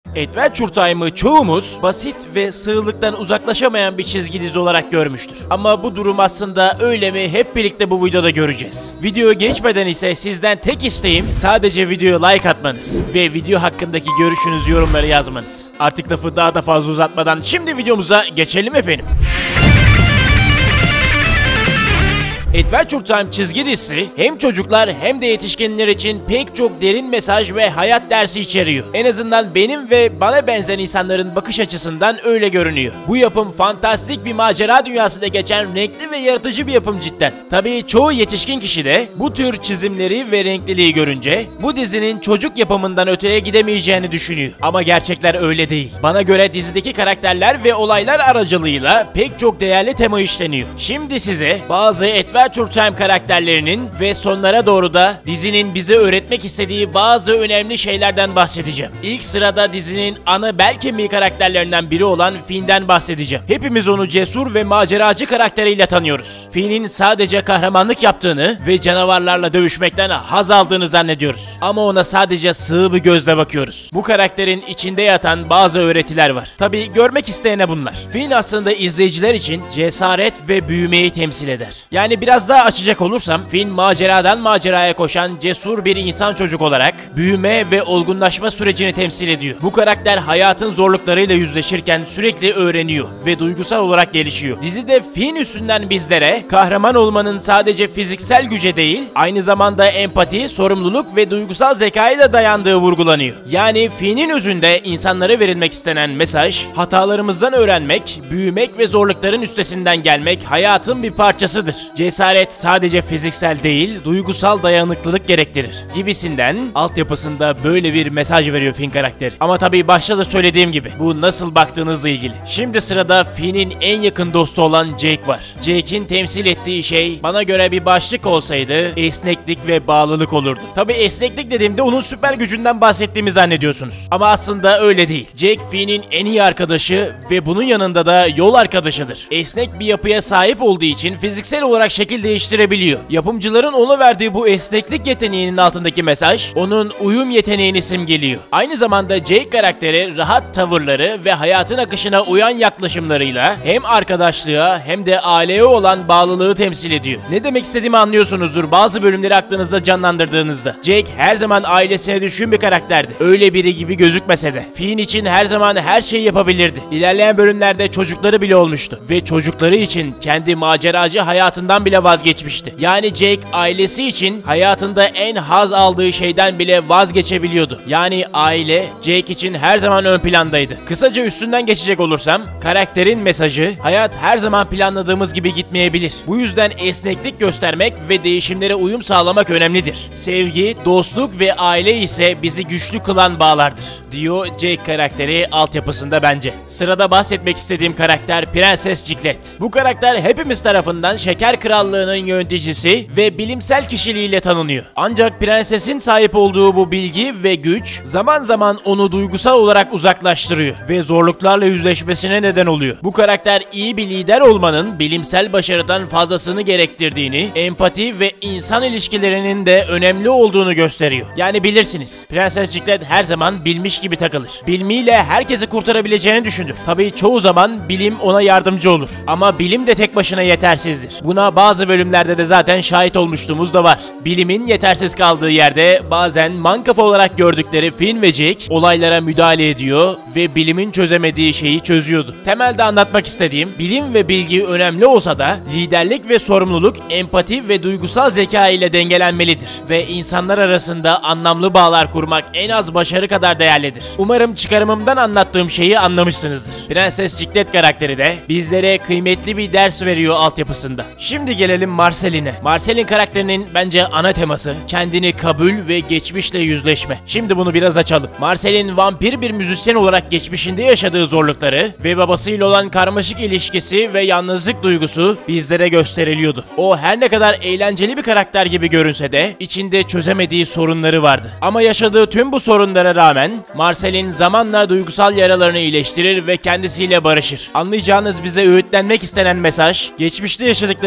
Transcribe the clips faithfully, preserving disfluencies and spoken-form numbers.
Adventure Time'ı çoğumuz basit ve sığlıktan uzaklaşamayan bir çizgi dizi olarak görmüştür. Ama bu durum aslında öyle mi, hep birlikte bu videoda göreceğiz. Videoya geçmeden ise sizden tek isteğim sadece videoya like atmanız ve video hakkındaki görüşünüzü yorumlara yazmanız. Artık lafı daha da fazla uzatmadan şimdi videomuza geçelim efendim. Adventure Time çizgi dizisi hem çocuklar hem de yetişkinler için pek çok derin mesaj ve hayat dersi içeriyor. En azından benim ve bana benzer insanların bakış açısından öyle görünüyor. Bu yapım fantastik bir macera dünyasında geçen renkli ve yaratıcı bir yapım cidden. Tabii çoğu yetişkin kişi de bu tür çizimleri ve renkliliği görünce bu dizinin çocuk yapımından öteye gidemeyeceğini düşünüyor. Ama gerçekler öyle değil. Bana göre dizideki karakterler ve olaylar aracılığıyla pek çok değerli tema işleniyor. Şimdi size bazı Adventure Adventure Time karakterlerinin ve sonlara doğru da dizinin bize öğretmek istediği bazı önemli şeylerden bahsedeceğim. İlk sırada dizinin ana bel kemiği karakterlerinden biri olan Finn'den bahsedeceğim. Hepimiz onu cesur ve maceracı karakteriyle tanıyoruz. Finn'in sadece kahramanlık yaptığını ve canavarlarla dövüşmekten haz aldığını zannediyoruz. Ama ona sadece sığ bir gözle bakıyoruz. Bu karakterin içinde yatan bazı öğretiler var. Tabii görmek isteyene bunlar. Finn aslında izleyiciler için cesaret ve büyümeyi temsil eder. Yani biraz daha açacak olursam, Finn maceradan maceraya koşan cesur bir insan çocuk olarak büyüme ve olgunlaşma sürecini temsil ediyor. Bu karakter hayatın zorluklarıyla yüzleşirken sürekli öğreniyor ve duygusal olarak gelişiyor. Dizide Finn üstünden bizlere kahraman olmanın sadece fiziksel güce değil, aynı zamanda empati, sorumluluk ve duygusal zekaya da dayandığı vurgulanıyor. Yani Finn'in özünde insanlara verilmek istenen mesaj, hatalarımızdan öğrenmek, büyümek ve zorlukların üstesinden gelmek hayatın bir parçasıdır. Cesaret sadece fiziksel değil, duygusal dayanıklılık gerektirir gibisinden altyapısında böyle bir mesaj veriyor Finn karakteri. Ama tabii başta da söylediğim gibi bu nasıl baktığınızla ilgili. Şimdi sırada Finn'in en yakın dostu olan Jake var. Jake'in temsil ettiği şey bana göre bir başlık olsaydı esneklik ve bağlılık olurdu. Tabii esneklik dediğimde onun süper gücünden bahsettiğimi zannediyorsunuz. Ama aslında öyle değil. Jake Finn'in en iyi arkadaşı ve bunun yanında da yol arkadaşıdır. Esnek bir yapıya sahip olduğu için fiziksel olarak şekil değiştirebiliyor. Yapımcıların ona verdiği bu esneklik yeteneğinin altındaki mesaj, onun uyum yeteneğini simgeliyor. Aynı zamanda Jake karakteri rahat tavırları ve hayatın akışına uyan yaklaşımlarıyla hem arkadaşlığa hem de aileye olan bağlılığı temsil ediyor. Ne demek istediğimi anlıyorsunuzdur bazı bölümleri aklınızda canlandırdığınızda. Jake her zaman ailesine düşkün bir karakterdi. Öyle biri gibi gözükmese de. Finn için her zaman her şeyi yapabilirdi. İlerleyen bölümlerde çocukları bile olmuştu. Ve çocukları için kendi maceracı hayatından bile vazgeçmişti. Yani Jake ailesi için hayatında en haz aldığı şeyden bile vazgeçebiliyordu. Yani aile Jake için her zaman ön plandaydı. Kısaca üstünden geçecek olursam, karakterin mesajı hayat her zaman planladığımız gibi gitmeyebilir. Bu yüzden esneklik göstermek ve değişimlere uyum sağlamak önemlidir. Sevgi, dostluk ve aile ise bizi güçlü kılan bağlardır, diyor Jake karakteri altyapısında bence. Sırada bahsetmek istediğim karakter Prenses Ciklet. Bu karakter hepimiz tarafından Şeker Krallığı'nın yöneticisi ve bilimsel kişiliğiyle tanınıyor. Ancak prensesin sahip olduğu bu bilgi ve güç zaman zaman onu duygusal olarak uzaklaştırıyor ve zorluklarla yüzleşmesine neden oluyor. Bu karakter iyi bir lider olmanın bilimsel başarıdan fazlasını gerektirdiğini, empati ve insan ilişkilerinin de önemli olduğunu gösteriyor. Yani bilirsiniz, Prenses Ciklet her zaman bilmiş gibi takılır. Bilmiyle herkesi kurtarabileceğini düşünür. Tabii çoğu zaman bilim ona yardımcı olur. Ama bilim de tek başına yetersizdir. Buna bazı bölümlerde de zaten şahit olmuşluğumuz da var. Bilimin yetersiz kaldığı yerde bazen mankafa olarak gördükleri Finn ve Jake olaylara müdahale ediyor ve bilimin çözemediği şeyi çözüyordu. Temelde anlatmak istediğim, bilim ve bilgi önemli olsa da liderlik ve sorumluluk empati ve duygusal zeka ile dengelenmelidir ve insanlar arasında anlamlı bağlar kurmak en az başarı kadar değerlidir. Umarım çıkarımımdan anlattığım şeyi anlamışsınızdır. Prenses Ciklet karakteri de bizlere kıymetli bir ders veriyor altyapısında. Şimdi gelelim Marceline. Marceline karakterinin bence ana teması kendini kabul ve geçmişle yüzleşme. Şimdi bunu biraz açalım. Marceline vampir bir müzisyen olarak geçmişinde yaşadığı zorlukları ve babasıyla olan karmaşık ilişkisi ve yalnızlık duygusu bizlere gösteriliyordu. O her ne kadar eğlenceli bir karakter gibi görünse de içinde çözemediği sorunları vardı. Ama yaşadığı tüm bu sorunlara rağmen Marceline zamanla duygusal yaralarını iyileştirir ve kendisiyle barışır. Anlayacağınız bize öğütlenmek istenen mesaj, geçmişte yaşadıklarımız kim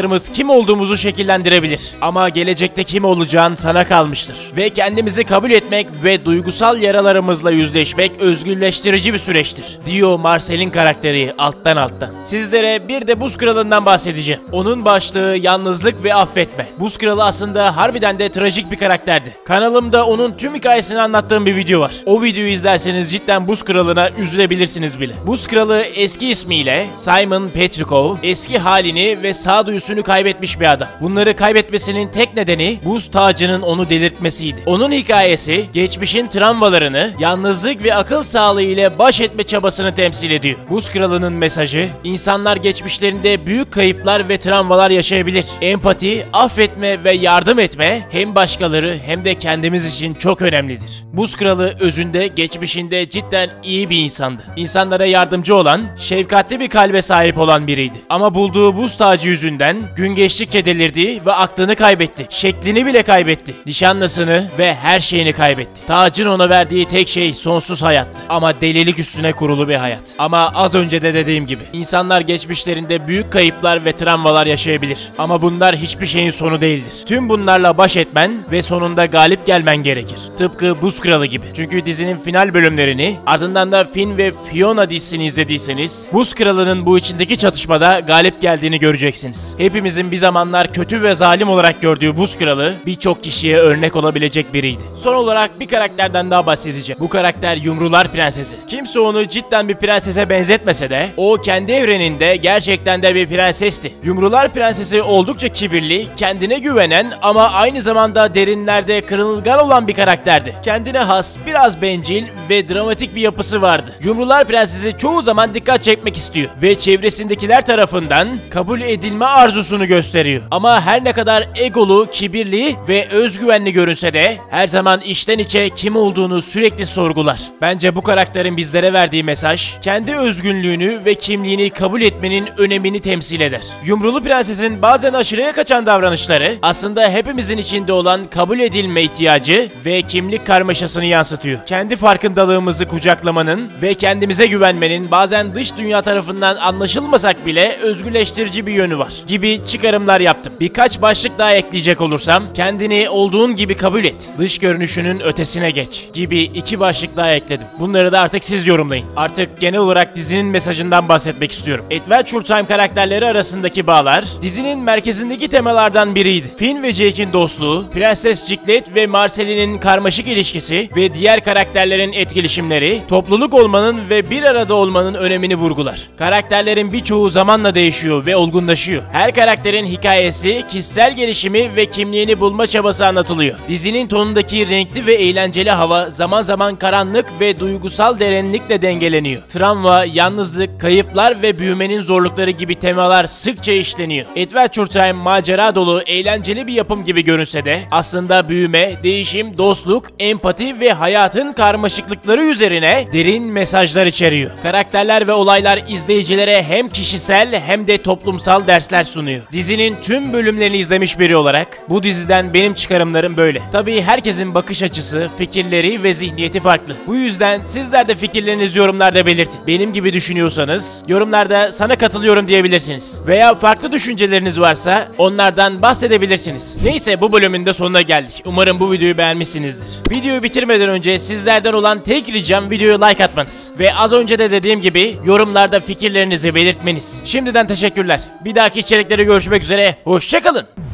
kim olduğumuzu şekillendirebilir. Ama gelecekte kim olacağın sana kalmıştır. Ve kendimizi kabul etmek ve duygusal yaralarımızla yüzleşmek özgürleştirici bir süreçtir, diyor Marcel'in karakteri alttan alttan. Sizlere bir de Buz Kralı'ndan bahsedeceğim. Onun başlığı yalnızlık ve affetme. Buz Kralı aslında harbiden de trajik bir karakterdi. Kanalımda onun tüm hikayesini anlattığım bir video var. O videoyu izlerseniz cidden Buz Kralı'na üzülebilirsiniz bile. Buz Kralı eski ismiyle Simon Petrikov, eski halini ve sağduyusunu kaybetmiş bir adam. Bunları kaybetmesinin tek nedeni buz tacının onu delirtmesiydi. Onun hikayesi geçmişin travmalarını, yalnızlık ve akıl sağlığı ile baş etme çabasını temsil ediyor. Buz Kralı'nın mesajı, insanlar geçmişlerinde büyük kayıplar ve travmalar yaşayabilir. Empati, affetme ve yardım etme hem başkaları hem de kendimiz için çok önemlidir. Buz Kralı özünde geçmişinde cidden iyi bir insandı. İnsanlara yardımcı olan, şefkatli bir kalbe sahip olan biriydi. Ama bulduğu buz tacı yüzünden gün geçtikçe delirdi ve aklını kaybetti. Şeklini bile kaybetti. Nişanlısını ve her şeyini kaybetti. Tacın ona verdiği tek şey sonsuz hayattı. Ama delilik üstüne kurulu bir hayat. Ama az önce de dediğim gibi insanlar geçmişlerinde büyük kayıplar ve travmalar yaşayabilir. Ama bunlar hiçbir şeyin sonu değildir. Tüm bunlarla baş etmen ve sonunda galip gelmen gerekir. Tıpkı Buz Kralı gibi. Çünkü dizinin final bölümlerini, ardından da Finn ve Fiona dizisini izlediyseniz Buz Kralı'nın bu içindeki çatışmada galip geldiğini göreceksiniz. Hepimizin bir zamanlar kötü ve zalim olarak gördüğü Buz Kralı birçok kişiye örnek olabilecek biriydi. Son olarak bir karakterden daha bahsedeceğim. Bu karakter Yumrular Prensesi. Kimse onu cidden bir prensese benzetmese de o kendi evreninde gerçekten de bir prensesti. Yumrular Prensesi oldukça kibirli, kendine güvenen ama aynı zamanda derinlerde kırılgan olan bir karakterdi. Kendine has, biraz bencil ve dramatik bir yapısı vardı. Yumrular Prensesi çoğu zaman dikkat çekmek istiyor ve çevresindekiler tarafından kabul edilme arzusunu gösteriyor. Ama her ne kadar egolu, kibirli ve özgüvenli görünse de her zaman içten içe kim olduğunu sürekli sorgular. Bence bu karakterin bizlere verdiği mesaj, kendi özgünlüğünü ve kimliğini kabul etmenin önemini temsil eder. Yumrulu Prenses'in bazen aşırıya kaçan davranışları aslında hepimizin içinde olan kabul edilme ihtiyacı ve kimlik karmaşasını yansıtıyor. Kendi farkındalığımızı kucaklamanın ve kendimize güvenmenin bazen dış dünya tarafından anlaşılmasak bile özgürleştirici bir yönü var gibi çıkarımlar yaptım. Birkaç başlık daha ekleyecek olursam, kendini olduğun gibi kabul et, dış görünüşünün ötesine geç gibi iki başlık daha ekledim. Bunları da artık siz yorumlayın. Artık genel olarak dizinin mesajından bahsetmek istiyorum. Adventure Time karakterleri arasındaki bağlar dizinin merkezindeki temalardan biriydi. Finn ve Jake'in dostluğu, Prenses Giglet ve Marcel'in karmaşık ilişkisi ve diğer karakterlerin etkileşimleri, topluluk olmanın ve bir arada olmanın önemini vurgular. Karakterlerin birçoğu zamanla değişiyor ve olgunlaşıyor. Her karakterin hikayesi, kişisel gelişimi ve kimliğini bulma çabası anlatılıyor. Dizinin tonundaki renkli ve eğlenceli hava zaman zaman karanlık ve duygusal derinlikle dengeleniyor. Travma, yalnızlık, kayıplar ve büyümenin zorlukları gibi temalar sıkça işleniyor. Adventure Time macera dolu, eğlenceli bir yapım gibi görünse de aslında büyüme, değişim, dostluk, empati ve hayatın karmaşıklıkları üzerine derin mesajlar içeriyor. Karakterler ve olaylar izleyicilere hem kişisel hem de toplumsal dersler sunuyor. Dizinin tüm bölümlerini izlemiş biri olarak bu diziden benim çıkarımlarım böyle. Tabii herkesin bakış açısı, fikirleri ve zihniyeti farklı. Bu yüzden sizler de fikirlerinizi yorumlarda belirtin. Benim gibi düşünüyorsanız yorumlarda sana katılıyorum diyebilirsiniz. Veya farklı düşünceleriniz varsa onlardan bahsedebilirsiniz. Neyse, bu bölümün de sonuna geldik. Umarım bu videoyu beğenmişsinizdir. Videoyu bitirmeden önce sizlerden olan tek ricam videoya like atmanız. Ve az önce de dediğim gibi yorumlarda fikirlerinizi belirtmeniz. Şimdiden teşekkürler. Bir dahaki içeriklere görüşmek üzere. Hoşça kalın.